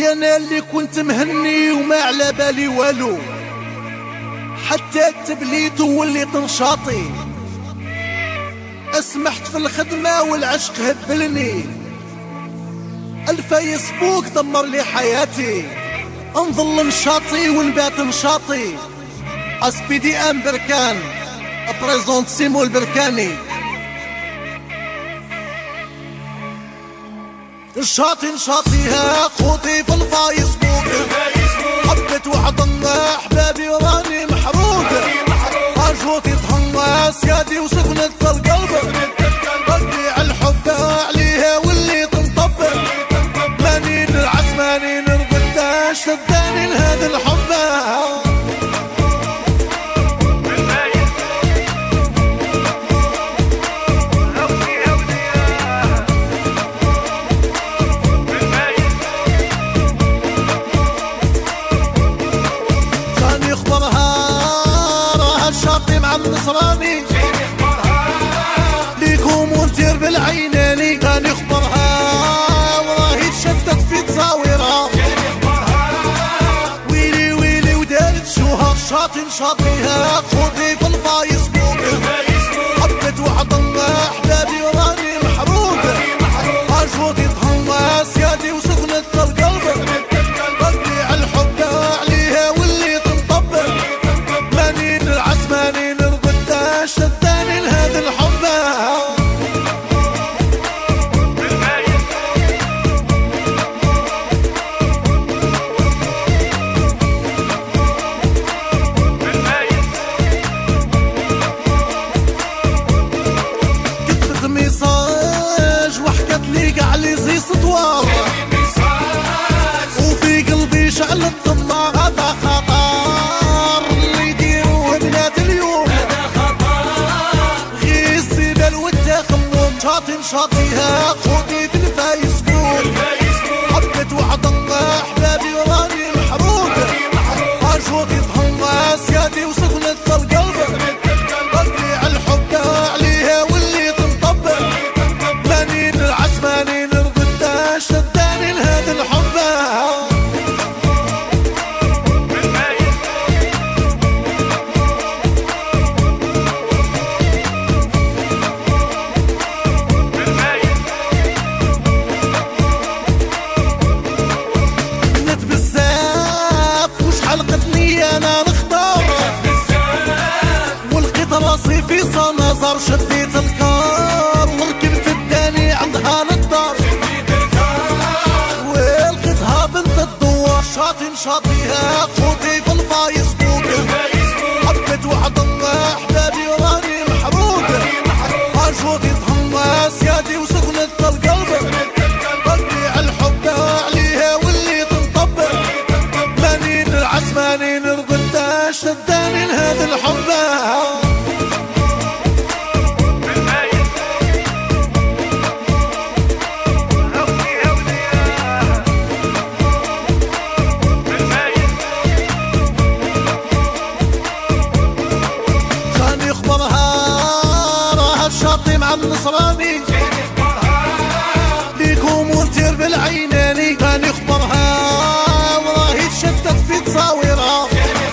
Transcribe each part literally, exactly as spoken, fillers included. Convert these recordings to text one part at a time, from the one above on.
يا انا اللي كنت مهني وما على بالي والو، حتى التبليد وليت نشاطي، اسمحت في الخدمة والعشق هبلني، الفيسبوك دمر لي حياتي، انظل نشاطي ونبات نشاطي. اسبي دي ام بركان ابريزونت سيمو البركاني. نشاطي نشاطيها خوتي في الفيسبوك، حبيت وحضنا احبابي وراني محروق، ارجوتي تهنص يدي وسكنت في القلب، قلبي على الحب عليها واللي تنطبق، ماني نرعس ماني نرقد شداني لهذا الحب. النصراني ليكم ونتير بالعيناني، كان يخبرها وراهي تشتت في تصاويرها، ويلي ويلي ودارت شوها شاطي نشاطيها خوتي في الفيسبوك، حبيت وحضنا احبابي وراني محروق، ارجوتي تهنص يدي وسكنت في القلب، قلبي على الحب عليها واللي تنطبق، ماني نرعس ماني شداني لهذا الحب. كتبت ميساج وحكت لي قاع لي زي سطوار، وفي قلبي شعلت طماع، هذا خطر اللي يديروه بنات اليوم، شاطي نشاطيها خوتي في الفيسبوك، حبيت وحضنا احبابي وراني محروق، ارجوتي تهنص يدي وسكنت في القلب، قلبي على الحب عليها واللي تنطبق، ماني نرعس ماني نرقد شداني لهذا الحب. انا نختار ولقيت راسي في صنازر، شديت الكار وركبت الداني عندها للدار، ولقيتها بنت الدوار، شاطي نشاطيها خوتي في الفيسبوك، حبيت وحضنا احبابي وراني محروق، ارجوتي تهنص يدي وسكنت في القلب، قلبي على الحب عليها واللي تنطبق، ماني نرعس ماني نرقد شداني لهذا الحب. كان يخبرها راها الشاطي مع النصراني، ليكم ونتير بالعيناني، كان يخبرها وراهي تشتت في تصاويرها،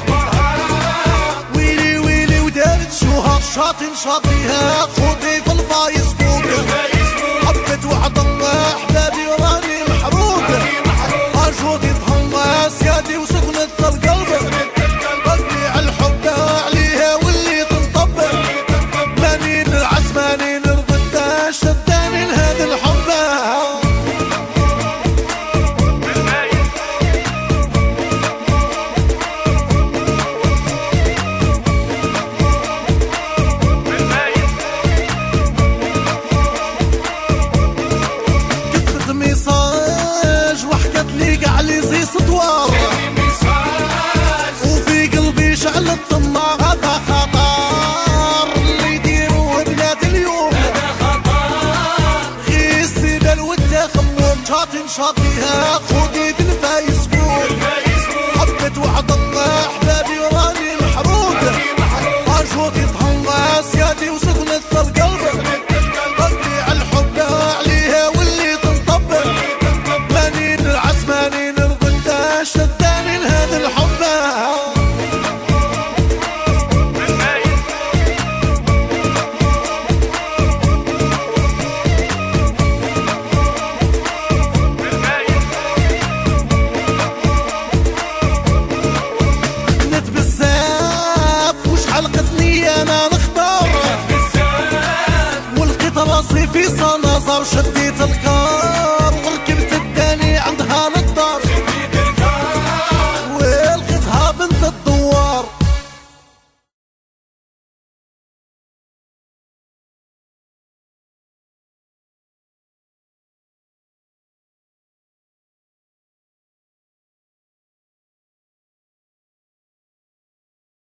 شاطي نشاطيها خوتي في الفيسبوك، حبيت وحضنا احبابي وراني محروق، ارجوتي تهنص يدي وسكنت في القلب، قلبي على الحب عليها واللي تنطبق، ماني نرعس ماني نرقد شداني لهذا الحب. وفي قلبي شعلت طماع، هذا خطر اللي يديروه بنات اليوم، غيستي بالود خموم، شاطي نشاطيها خوتي في الفيسبوك، حبيت وحضنا احبابي وراني محروق، ارجوتي تهنص يدي وسكنت في القلب، قلبي على الحب عليها واللي تنطبق، ماني نرعس ماني نرقد في صنازر شديت الكار.